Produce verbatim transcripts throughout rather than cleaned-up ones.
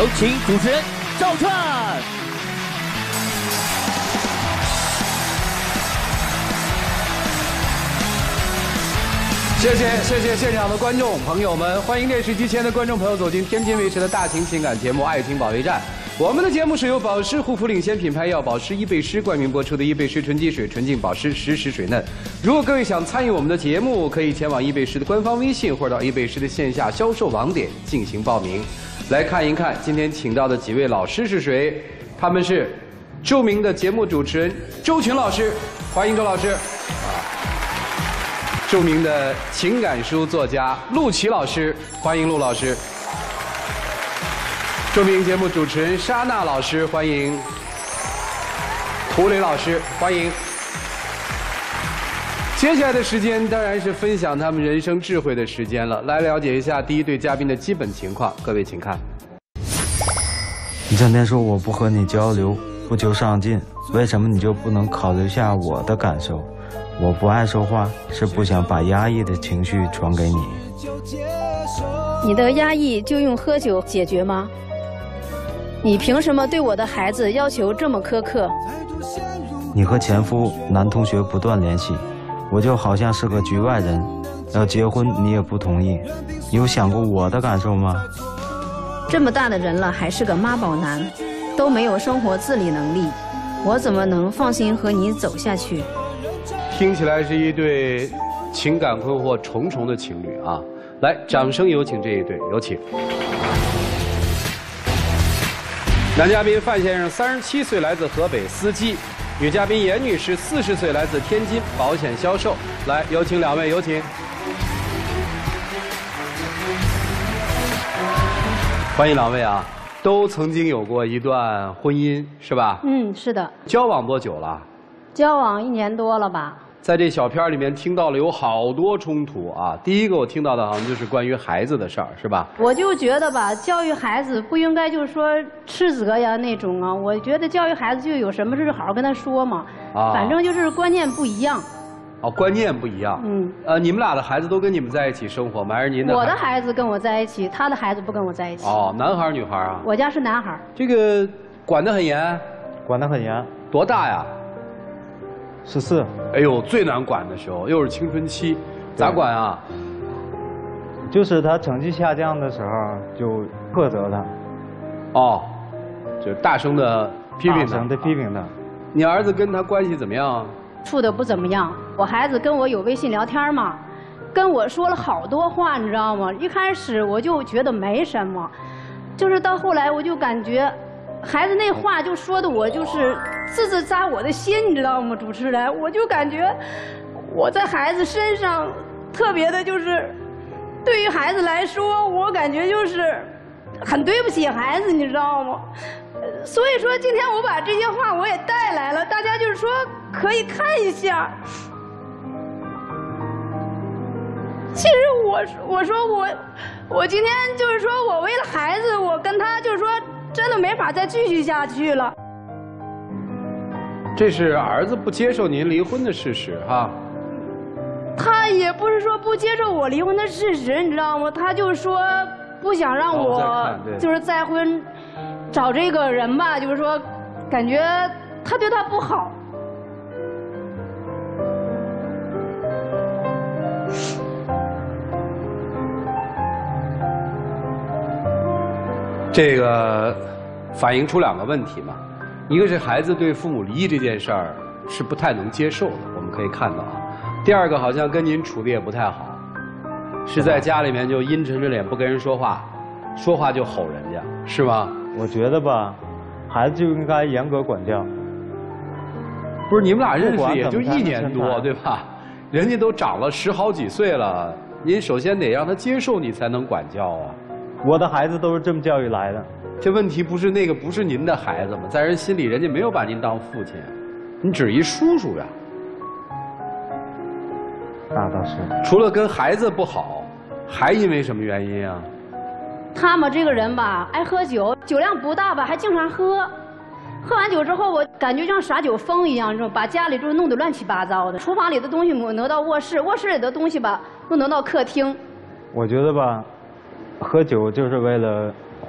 有请主持人赵串。 谢谢谢谢现场的观众朋友们，欢迎电视机前的观众朋友走进天津卫视的大型情感节目《爱情保卫战》。我们的节目是由保湿护肤领先品牌药保湿伊贝诗冠名播出的伊贝诗纯净水纯净保湿实时水嫩。如果各位想参与我们的节目，可以前往伊贝诗的官方微信或者到伊贝诗的线下销售网点进行报名。来看一看今天请到的几位老师是谁？他们是著名的节目主持人周群老师，欢迎周老师。啊，著名的情感书作家陆琪老师，欢迎陆老师。著名节目主持人莎娜老师，欢迎。涂磊老师，欢迎。接下来的时间当然是分享他们人生智慧的时间了，来了解一下第一对嘉宾的基本情况。各位请看。 你整天说我不和你交流，不求上进，为什么你就不能考虑下我的感受？我不爱说话，是不想把压抑的情绪传给你。 你的压抑就用喝酒解决吗？你凭什么对我的孩子要求这么苛刻？ 你和前夫男同学不断联系，我就好像是个局外人，要结婚你也不同意，你有想过我的感受吗？ 这么大的人了还是个妈宝男，都没有生活自理能力，我怎么能放心和你走下去？ 听起来是一对情感困惑重重的情侣啊！来，掌声有请这一对，有请。男嘉宾范先生三十七岁，来自河北，司机；女嘉宾严女士四十岁，来自天津，保险销售。来，有请两位，有请。欢迎两位啊！都曾经有过一段婚姻，是吧？ 嗯，是的。 交往多久了？ 交往一年多了吧。 在这小片里面听到了有好多冲突啊！第一个我听到的好像就是关于孩子的事儿，是吧？ 我就觉得吧，教育孩子不应该就是说斥责呀那种啊。我觉得教育孩子就有什么事好好跟他说嘛。啊。反正就是观念不一样。 哦，观念不一样。嗯。呃，你们俩的孩子都跟你们在一起生活吗？还是您的？ 我的孩子跟我在一起，他的孩子不跟我在一起。 哦，男孩女孩啊？ 我家是男孩。 这个管得很严。 管得很严。 多大呀？ 十四。 哎呦，最难管的时候，又是青春期，咋管啊？ 就是他成绩下降的时候，就苛责他。 哦，就大声的批评他。 大声的批评他。 你儿子跟他关系怎么样？ 处的不怎么样。我孩子跟我有微信聊天嘛，跟我说了好多话，你知道吗？一开始我就觉得没什么，就是到后来我就感觉。孩子那话就说的我就是字字扎我的心，你知道吗？主持人，我就感觉我在孩子身上特别的，就是对于孩子来说，我感觉就是很对不起孩子，你知道吗？所以说今天我把这些话我也带来了，大家就是说可以看一下。其实我我说我我今天就是说我为了孩子，我跟他就是说。真的没法再继续下去了。 这是儿子不接受您离婚的事实哈。 他也不是说不接受我离婚的事实，你知道吗？他就说不想让我就是再婚，找这个人吧，就是说感觉他对他不好。 这个反映出两个问题嘛，一个是孩子对父母离异这件事儿是不太能接受的，我们可以看到啊。第二个好像跟您处的也不太好，是在家里面就阴沉着脸不跟人说话，说话就吼人家，是吗？ 我觉得吧，孩子就应该严格管教。 不是你们俩认识也就一年多，对吧？人家都长了十好几岁了，您首先得让他接受你才能管教啊。 我的孩子都是这么教育来的。 这问题不是那个不是您的孩子吗？在人心里，人家没有把您当父亲，你只一叔叔呀。 那倒是。 除了跟孩子不好，还因为什么原因啊？ 他们这个人吧，爱喝酒，酒量不大吧，还经常喝。喝完酒之后，我感觉像耍酒疯一样，把家里就弄得乱七八糟的。厨房里的东西我挪到卧室，卧室里的东西吧，又挪到客厅。 我觉得吧。喝酒就是为了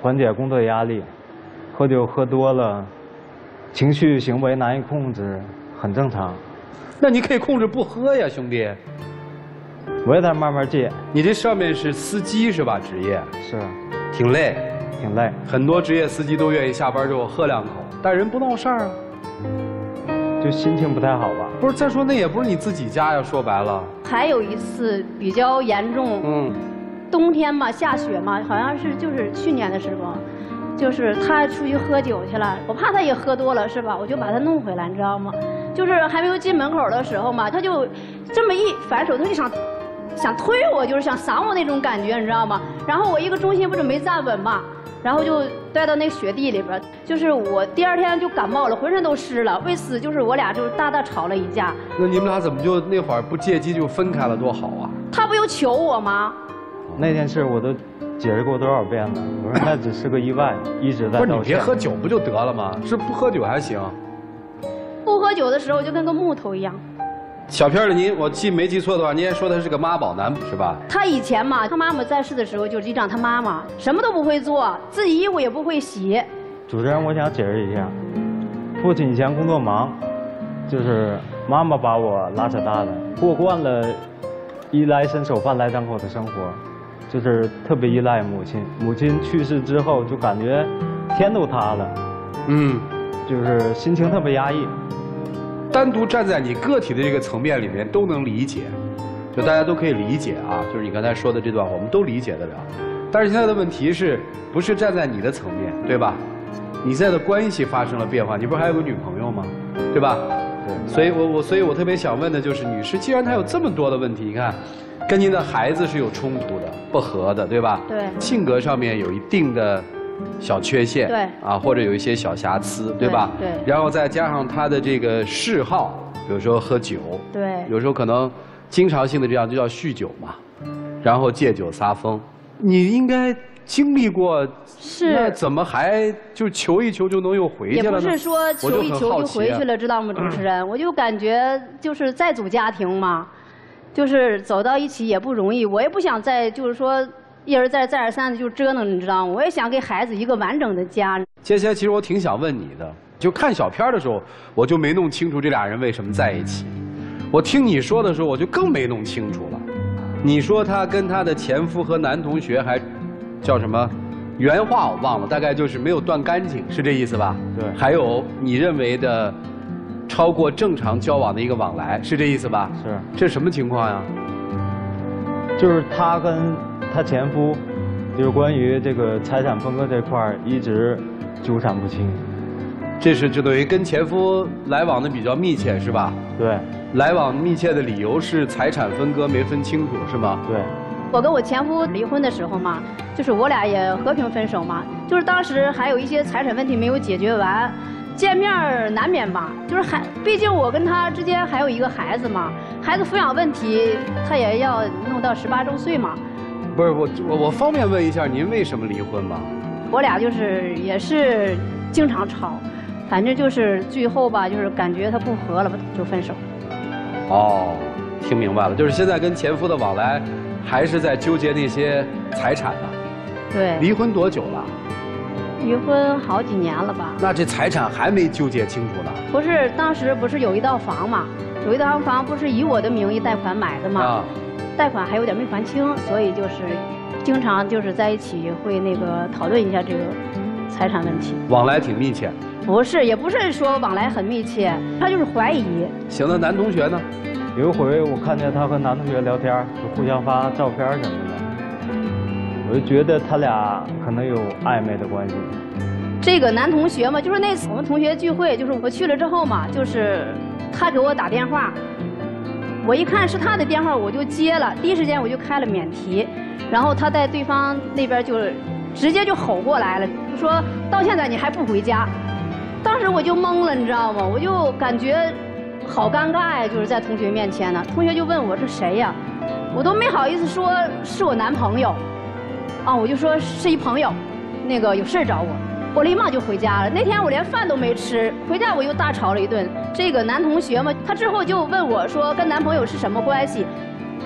缓解工作压力。喝酒喝多了，情绪行为难以控制，很正常。 那你可以控制不喝呀，兄弟。 我也在慢慢戒。 你这上面是司机是吧？职业是， 挺累， 挺累。 很多职业司机都愿意下班之后喝两口，但人不闹事儿啊。 就心情不太好吧？ 不是，再说那也不是你自己家呀，说白了。 还有一次比较严重， 嗯， 冬天嘛，下雪嘛，好像是就是去年的时候，就是他出去喝酒去了，我怕他也喝多了是吧？我就把他弄回来，你知道吗？就是还没有进门口的时候嘛，他就这么一反手，他就想想推我，就是想搡我那种感觉，你知道吗？然后我一个重心不是没站稳嘛，然后就掉到那个雪地里边，就是我第二天就感冒了，浑身都湿了。为此就是我俩就是大大吵了一架。 那你们俩怎么就那会儿不借机就分开了，多好啊？ 他不有求我吗？ 那件事我都解释过多少遍了，我说那只是个意外，一直在道歉。 不是你别喝酒不就得了吗？是不喝酒还行。 不喝酒的时候就跟个木头一样。 小片儿，您我记没记错的话，您还说他是个妈宝男是吧？ 他以前嘛，他妈妈在世的时候就是依仗他妈妈，什么都不会做，自己衣服也不会洗。 主持人，我想解释一下，父亲以前工作忙，就是妈妈把我拉扯大的，过惯了衣来伸手饭来张口的生活，就是特别依赖母亲。母亲去世之后，就感觉天都塌了，嗯，就是心情特别压抑。 单独站在你个体的这个层面里面都能理解，就大家都可以理解啊，就是你刚才说的这段话，我们都理解得了。但是现在的问题是不是站在你的层面，对吧？你现在的关系发生了变化，你不是还有个女朋友吗？对吧？对。所以我我所以我特别想问的就是，女士，既然她有这么多的问题，你看，跟您的孩子是有冲突的、不和的，对吧？ 对。 性格上面有一定的小缺陷， 对啊，或者有一些小瑕疵，对吧？ 对。 然后再加上他的这个嗜好，比如说喝酒， 对， 有时候可能经常性的这样就叫酗酒嘛，然后借酒撒疯，你应该经历过， 是， 那怎么还就求一求就能又回去了呢？ 也不是说求一求就回去了，知道吗，主持人？ 嗯、 我就感觉就是再组家庭嘛，就是走到一起也不容易，我也不想再就是说。一而再，再而三的就折腾，你知道吗？我也想给孩子一个完整的家。 接下来，其实我挺想问你的，就看小片的时候，我就没弄清楚这俩人为什么在一起。我听你说的时候，我就更没弄清楚了。你说他跟他的前夫和男同学还叫什么？原话我忘了，大概就是没有断干净，是这意思吧？ 对。 还有你认为的超过正常交往的一个往来，是这意思吧？ 是。 这什么情况呀？ 就是他跟。她前夫就是关于这个财产分割这块儿一直纠缠不清， 这是就等于跟前夫来往的比较密切是吧？ 对， 来往密切的理由是财产分割没分清楚是吗？ 对。 我跟我前夫离婚的时候嘛，就是我俩也和平分手嘛，就是当时还有一些财产问题没有解决完，见面难免吧，就是还毕竟我跟他之间还有一个孩子嘛，孩子抚养问题他也要弄到十八周岁嘛。 不是我我我方便问一下您为什么离婚吗？ 我俩就是也是经常吵，反正就是最后吧，就是感觉他不和了吧，就分手。 哦，听明白了，就是现在跟前夫的往来，还是在纠结那些财产呢。 对。 离婚多久了？ 离婚好几年了吧？ 那这财产还没纠结清楚呢？ 不是，当时不是有一套房嘛，有一套房不是以我的名义贷款买的嘛。啊。贷款还有点没还清，所以就是经常就是在一起会那个讨论一下这个财产问题。 往来挺密切？ 不是，也不是说往来很密切，他就是怀疑。 行，那男同学呢？ 有一回我看见他和男同学聊天，就互相发照片什么的，我就觉得他俩可能有暧昧的关系。 这个男同学嘛，就是那次我们同学聚会，就是我去了之后嘛，就是他给我打电话。我一看是他的电话，我就接了，第一时间我就开了免提，然后他在对方那边就直接就吼过来了，就说到现在你还不回家。当时我就懵了，你知道吗？我就感觉好尴尬呀，就是在同学面前呢。同学就问我是谁呀，我都没好意思说是我男朋友，啊，我就说是一朋友，那个有事找我。我立马就回家了。那天我连饭都没吃，回家我又大吵了一顿。这个男同学嘛，他之后就问我说跟男朋友是什么关系，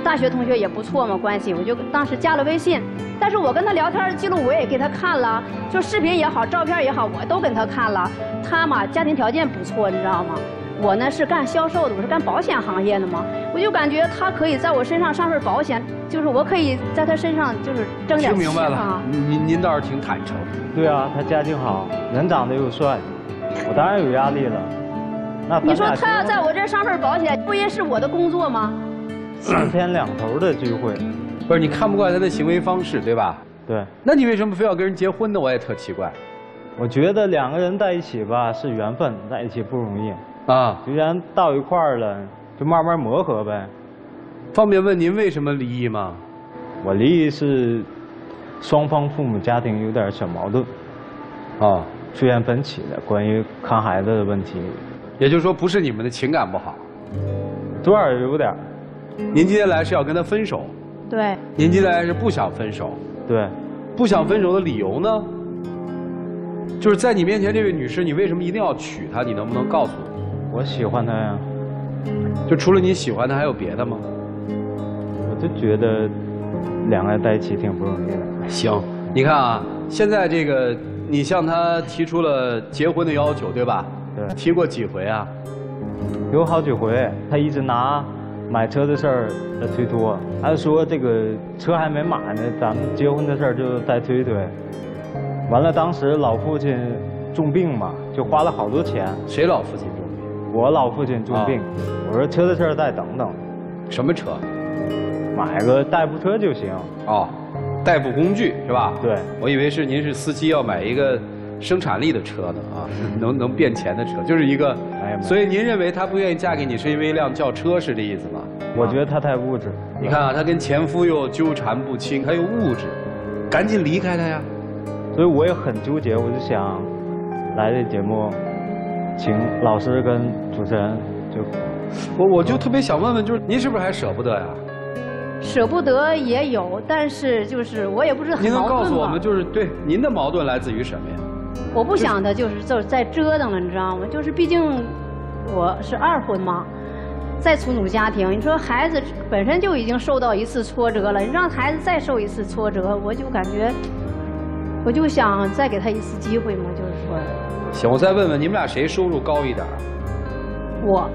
大学同学也不错嘛，关系，我就当时加了微信。但是我跟他聊天的记录我也给他看了，就视频也好，照片也好，我都跟他看了。他嘛，家庭条件不错，你知道吗？我呢是干销售的，我是干保险行业的嘛，我就感觉他可以在我身上上份保险，就是我可以在他身上就是挣点钱。 听明白了，您您倒是挺坦诚。 对啊，他家境好，人长得又帅，我当然有压力了。那你说他要在我这儿上份保险，不也是我的工作吗？ 三天两头的聚会， 不是你看不惯他的行为方式，对吧？ 对。 那你为什么非要跟人结婚呢？我也特奇怪。 我觉得两个人在一起吧是缘分，在一起不容易啊。 既然到一块儿了，就慢慢磨合呗。 方便问您为什么离异吗？ 我离异是双方父母家庭有点小矛盾， 啊， 出现分歧的，关于看孩子的问题。 也就是说，不是你们的情感不好， 多少有点。 您今天来是要跟他分手？ 对。 您今天来是不想分手？ 对。 不想分手的理由呢？就是在你面前这位女士，你为什么一定要娶她？你能不能告诉我？ 我喜欢她呀。 就除了你喜欢她，还有别的吗？ 我就觉得两个人在一起挺不容易的。 行，你看啊，现在这个你向她提出了结婚的要求，对吧？ 对。 提过几回啊？ 有好几回，她一直拿买车的事儿在推脱，还说这个车还没买呢，咱们结婚的事儿就再推推。完了，当时老父亲重病嘛，就花了好多钱。 谁老父亲重病？ 我老父亲重病。啊、我说车的事儿再等等。 什么车？ 买个代步车就行。 哦，代步工具是吧？ 对。 我以为是您是司机要买一个生产力的车呢啊，能能变钱的车，就是一个。哎、所以您认为她不愿意嫁给你是因为一辆轿车是这意思吗？ 我觉得她太物质。 你看啊，她跟前夫又纠缠不清，还有物质，赶紧离开她呀。 所以我也很纠结，我就想来这节目，请老师跟主持人就， 我我就特别想问问，就是您是不是还舍不得呀？ 舍不得也有，但是就是我也不是很矛盾。 您能告诉我们，就是对您的矛盾来自于什么呀？ 我不想的就是就是再折腾了，你知道吗？就是毕竟我是二婚嘛，再重组家庭，你说孩子本身就已经受到一次挫折了，你让孩子再受一次挫折，我就感觉。我就想再给他一次机会嘛，就是说。 行，我再问问你们俩谁收入高一点？ 我。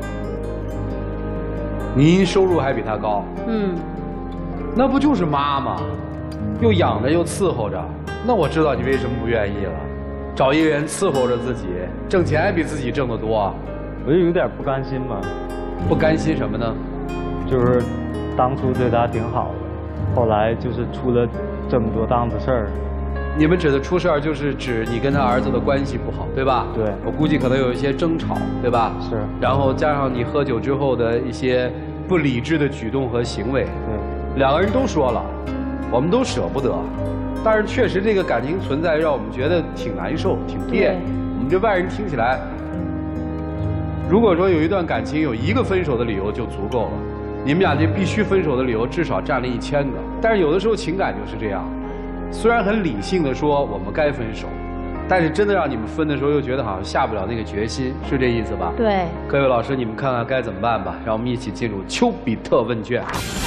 您收入还比他高？ 嗯。 那不就是妈吗？又养着又伺候着，那我知道你为什么不愿意了。找一个人伺候着自己，挣钱还比自己挣得多， 我就有点不甘心嘛。 不甘心什么呢？ 就是当初对他挺好的，后来就是出了这么多档子事儿。 你们指的出事儿，就是指你跟他儿子的关系不好，对吧？ 对。 我估计可能有一些争吵，对吧？ 是。 然后加上你喝酒之后的一些不理智的举动和行为， 对。 两个人都说了，我们都舍不得，但是确实这个感情存在，让我们觉得挺难受、挺别扭。我们这外人听起来，如果说有一段感情有一个分手的理由就足够了，你们俩这必须分手的理由至少占了一千个。但是有的时候情感就是这样。虽然很理性的说我们该分手，但是真的让你们分的时候又觉得好像下不了那个决心，是这意思吧？ 对。 各位老师，你们看看该怎么办吧？让我们一起进入丘比特问卷。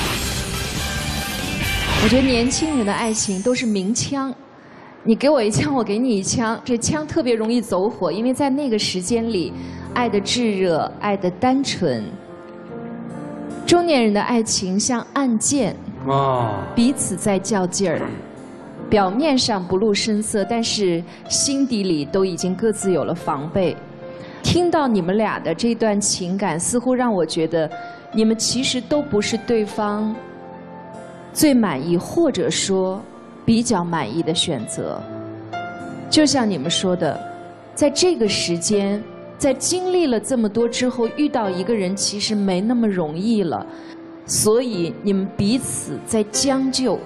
我觉得年轻人的爱情都是明枪，你给我一枪，我给你一枪，这枪特别容易走火，因为在那个时间里，爱的炙热，爱的单纯。中年人的爱情像暗箭， 哦， 彼此在较劲儿。表面上不露声色，但是心底里都已经各自有了防备。听到你们俩的这段情感，似乎让我觉得，你们其实都不是对方最满意，或者说比较满意的选择。就像你们说的，在这个时间，在经历了这么多之后，遇到一个人其实没那么容易了，所以你们彼此在将就。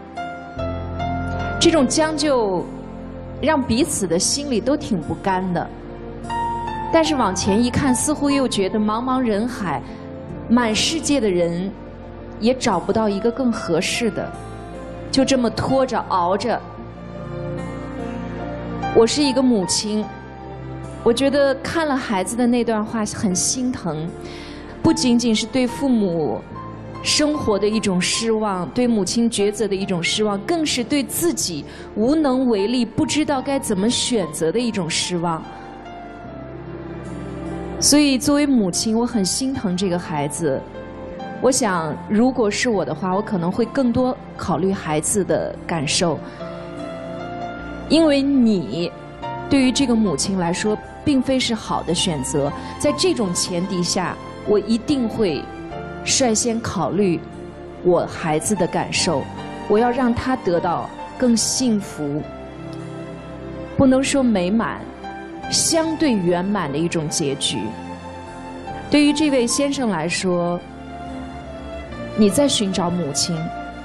这种将就，让彼此的心里都挺不甘的。但是往前一看，似乎又觉得茫茫人海，满世界的人，也找不到一个更合适的，就这么拖着熬着。我是一个母亲，我觉得看了孩子的那段话很心疼，不仅仅是对父母生活的一种失望，对母亲抉择的一种失望，更是对自己无能为力、不知道该怎么选择的一种失望。所以，作为母亲，我很心疼这个孩子。我想，如果是我的话，我可能会更多考虑孩子的感受，因为你对于这个母亲来说，并非是好的选择。在这种前提下，我一定会率先考虑我孩子的感受，我要让他得到更幸福，不能说美满，相对圆满的一种结局。对于这位先生来说，你在寻找母亲，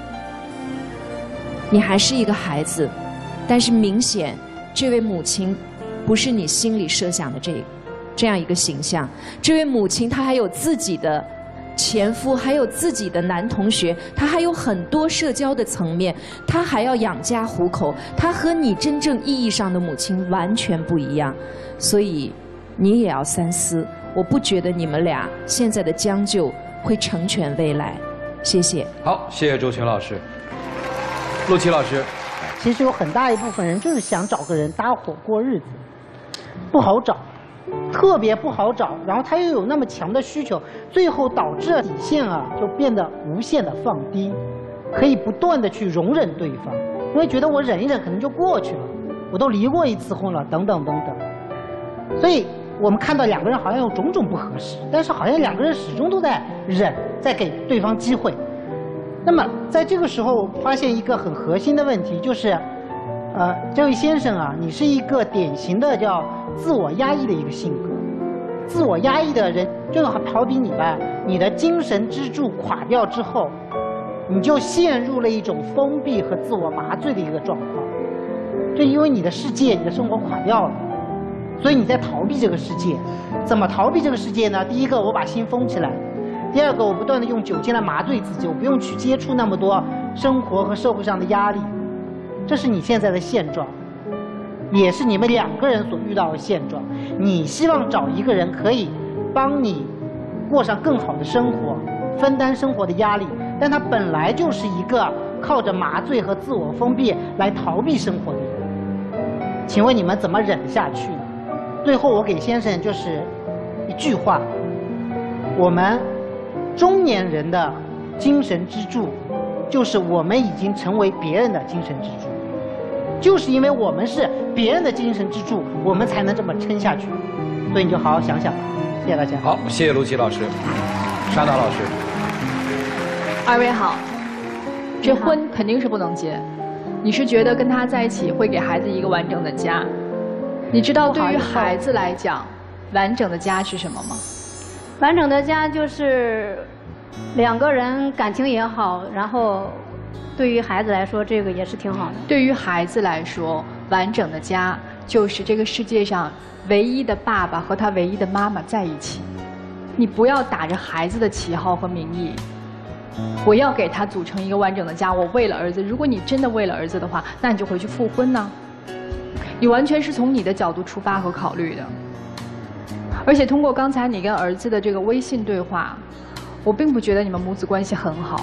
你还是一个孩子，但是明显这位母亲不是你心里设想的这这样一个形象。这位母亲她还有自己的前夫，还有自己的男同学，她还有很多社交的层面，她还要养家糊口，她和你真正意义上的母亲完全不一样。所以你也要三思，我不觉得你们俩现在的将就会成全未来。谢谢。 好，谢谢周群老师。陆琪老师， 其实有很大一部分人就是想找个人搭伙过日子，不好找，特别不好找，然后他又有那么强的需求，最后导致底线啊就变得无限的放低，可以不断的去容忍对方，因为觉得我忍一忍可能就过去了，我都离过一次婚了，等等等等。所以我们看到两个人好像有种种不合适，但是好像两个人始终都在忍，在给对方机会。那么在这个时候发现一个很核心的问题，就是呃这位先生啊，你是一个典型的叫自我压抑的一个性格。自我压抑的人就好比你吧，你的精神支柱垮掉之后，你就陷入了一种封闭和自我麻醉的一个状况。就因为你的世界，你的生活垮掉了，所以你在逃避这个世界。怎么逃避这个世界呢？第一个，我把心封起来；第二个，我不断的用酒精来麻醉自己，我不用去接触那么多生活和社会上的压力。这是你现在的现状，也是你们两个人所遇到的现状。你希望找一个人可以帮你过上更好的生活，分担生活的压力，但他本来就是一个靠着麻醉和自我封闭来逃避生活的人。请问你们怎么忍下去呢？最后我给先生就是一句话：我们中年人的精神支柱，就是我们已经成为别人的精神支柱。就是因为我们是别人的精神支柱，我们才能这么撑下去。所以你就好好想想吧。谢谢大家。 好，谢谢卢琪老师。沙达老师， 二位好。这婚肯定是不能结。你是觉得跟他在一起会给孩子一个完整的家？你知道对于孩子来讲，完整的家是什么吗？ 完整的家就是两个人感情也好，然后对于孩子来说，这个也是挺好的。 对于孩子来说，完整的家就是这个世界上唯一的爸爸和他唯一的妈妈在一起。你不要打着孩子的旗号和名义，我要给他组成一个完整的家。我为了儿子，如果你真的为了儿子的话，那你就回去复婚呢。你完全是从你的角度出发和考虑的。而且通过刚才你跟儿子的这个微信对话，我并不觉得你们母子关系很好。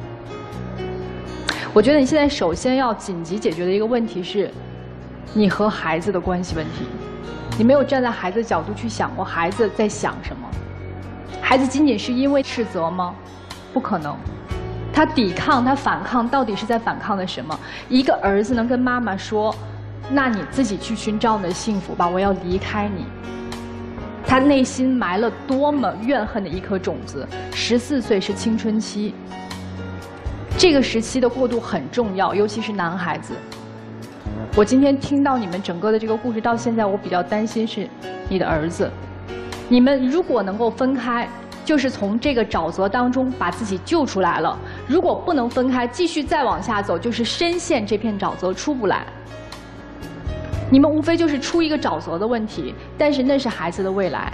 我觉得你现在首先要紧急解决的一个问题是，你和孩子的关系问题。你没有站在孩子的角度去想过孩子在想什么。孩子仅仅是因为斥责吗？不可能。他抵抗，他反抗，到底是在反抗的什么？一个儿子能跟妈妈说，那你自己去寻找你的幸福吧，我要离开你。他内心埋了多么怨恨的一颗种子。十四岁是青春期，这个时期的过渡很重要，尤其是男孩子。我今天听到你们整个的这个故事到现在，我比较担心是你的儿子。你们如果能够分开，就是从这个沼泽当中把自己救出来了；如果不能分开，继续再往下走，就是深陷这片沼泽出不来。你们无非就是出一个沼泽的问题，但是那是孩子的未来。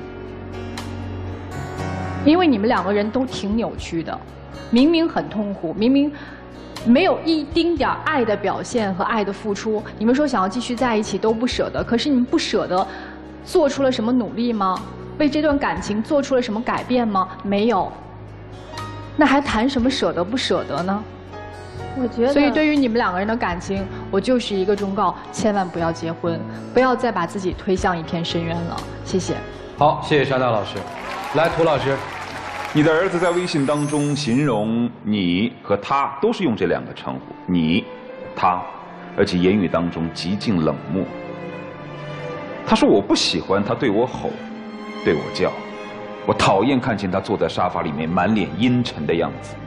因为你们两个人都挺扭曲的，明明很痛苦，明明没有一丁点爱的表现和爱的付出，你们说想要继续在一起都不舍得，可是你们不舍得，做出了什么努力吗？为这段感情做出了什么改变吗？没有。 那还谈什么舍得不舍得呢？ 我觉得， 所以对于你们两个人的感情，我就是一个忠告：千万不要结婚，不要再把自己推向一片深渊了。谢谢。 好，谢谢沙大老师。来，涂老师， 你的儿子在微信当中形容你和他都是用这两个称呼，你、他，而且言语当中极尽冷漠。他说我不喜欢他对我吼，对我叫，我讨厌看见他坐在沙发里面满脸阴沉的样子。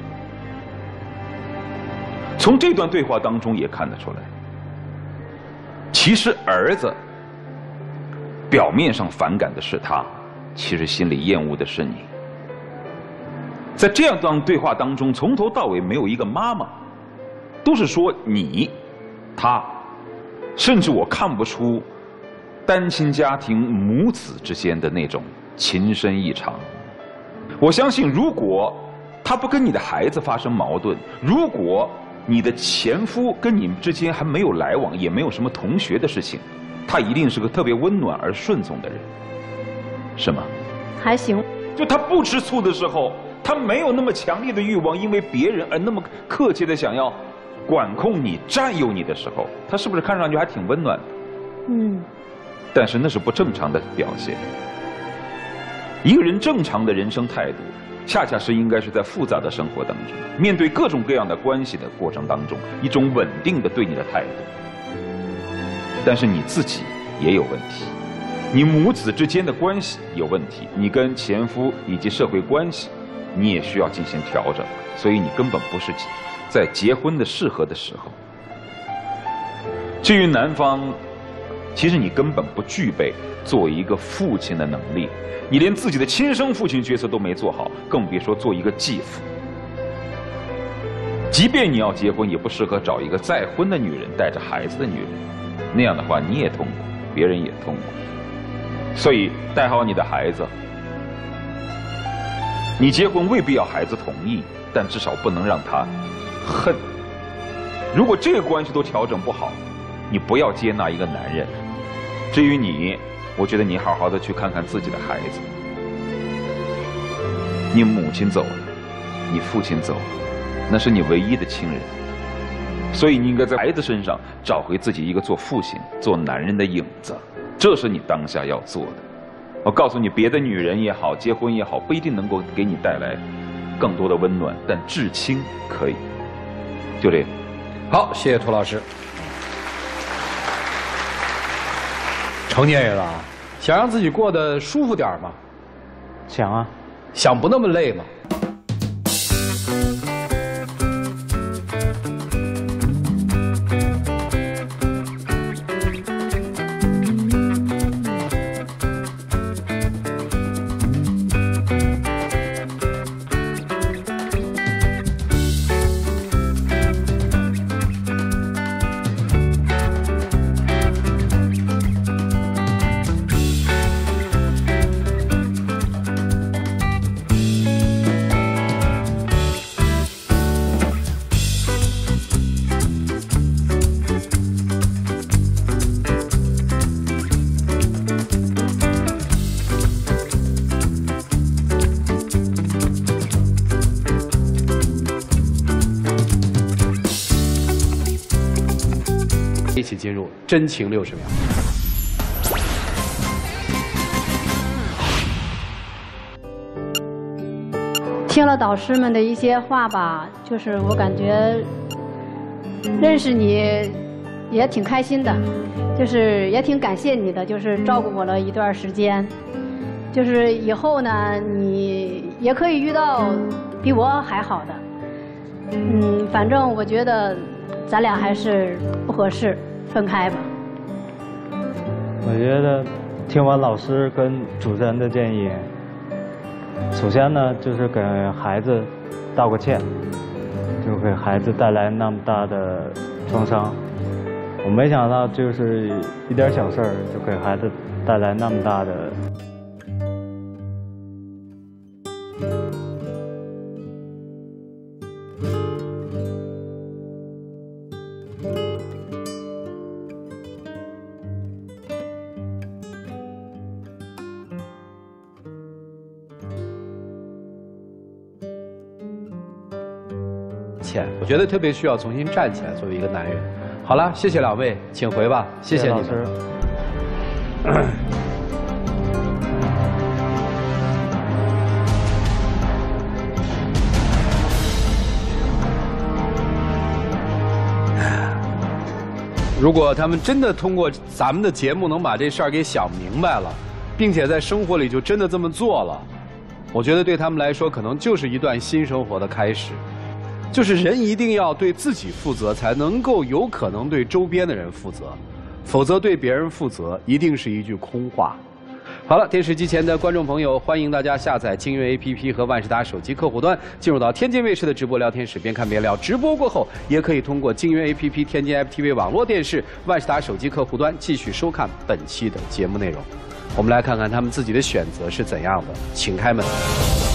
从这段对话当中也看得出来，其实儿子表面上反感的是他，其实心里厌恶的是你。在这样段对话当中，从头到尾没有一个妈妈，都是说你、他，甚至我看不出单亲家庭母子之间的那种情深意长。我相信，如果他不跟你的孩子发生矛盾，如果你的前夫跟你们之间还没有来往，也没有什么同学的事情，他一定是个特别温暖而顺从的人，是吗？ 还行。 就他不吃醋的时候，他没有那么强烈的欲望，因为别人而那么客气的想要管控你、占有你的时候，他是不是看上去还挺温暖的？ 嗯。 但是那是不正常的表现。一个人正常的人生态度，恰恰是应该是在复杂的生活当中，面对各种各样的关系的过程当中，一种稳定的对你的态度。但是你自己也有问题，你母子之间的关系有问题，你跟前夫以及社会关系，你也需要进行调整。所以你根本不是在结婚的适合的时候。至于男方，其实你根本不具备作为一个父亲的能力。你连自己的亲生父亲角色都没做好，更别说做一个继父。即便你要结婚，也不适合找一个再婚的女人带着孩子的女人，那样的话你也痛苦，别人也痛苦。所以带好你的孩子，你结婚未必要孩子同意，但至少不能让他恨。如果这个关系都调整不好，你不要接纳一个男人。至于你，我觉得你好好的去看看自己的孩子。你母亲走了，你父亲走了，那是你唯一的亲人，所以你应该在孩子身上找回自己一个做父亲、做男人的影子，这是你当下要做的。我告诉你，别的女人也好，结婚也好，不一定能够给你带来更多的温暖，但至亲可以。就这样。 好，谢谢涂老师。成年人了，想让自己过得舒服点吗？ 想啊。 想不那么累吗？一起进入真情六十秒。 听了导师们的一些话吧，就是我感觉认识你也挺开心的，就是也挺感谢你的，就是照顾我了一段时间。就是以后呢，你也可以遇到比我还好的。嗯，反正我觉得咱俩还是不合适。分开吧。 我觉得听完老师跟主持人的建议，首先呢就是给孩子道个歉，就给孩子带来那么大的创伤。我没想到就是一点小事儿就给孩子带来那么大的。 欠，我觉得特别需要重新站起来，作为一个男人。好了，谢谢两位，请回吧，谢谢你们。如果他们真的通过咱们的节目能把这事儿给想明白了，并且在生活里就真的这么做了，我觉得对他们来说可能就是一段新生活的开始。就是人一定要对自己负责，才能够有可能对周边的人负责，否则对别人负责一定是一句空话。好了，电视机前的观众朋友，欢迎大家下载金悦 A P P 和万事达手机客户端，进入到天津卫视的直播聊天室，边看边聊。直播过后，也可以通过金悦 A P P、天津 F T V 网络电视、万事达手机客户端继续收看本期的节目内容。我们来看看他们自己的选择是怎样的，请开门。